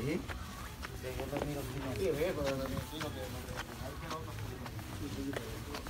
Sí. Yo termino primero. Sí, ve, pero aquí no te...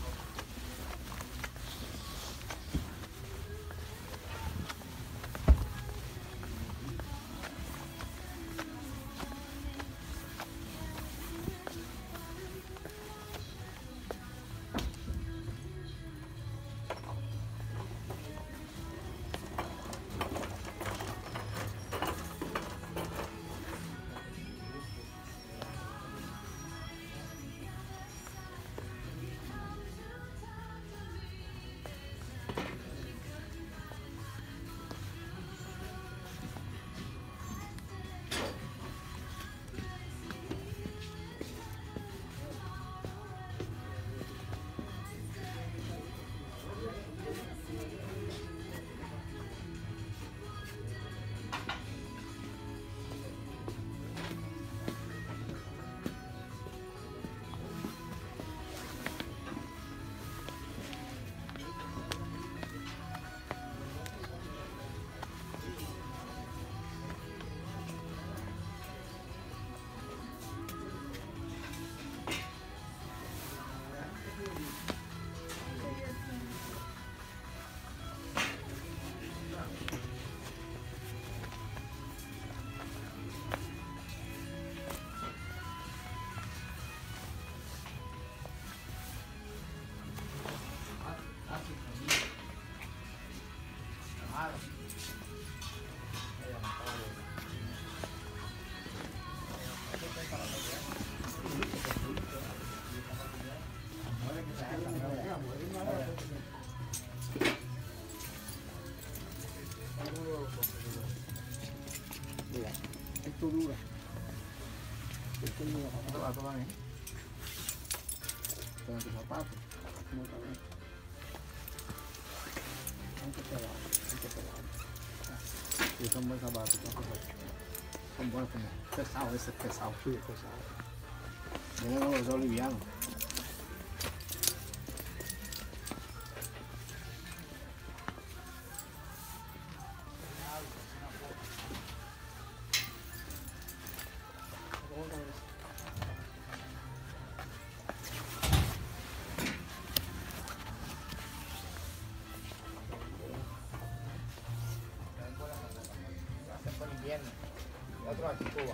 Mira, esto dura. Esto dura. ¿Te va a tomar bien? Con tus zapatos. No está bien. Aunque te va, aunque te va. Sí, son buenos zapatos. Son buenos como pesados, ese es pesado. Sí, es pesado. Yo no los soy liviano. Por invierno. Otro aquí, Cuba.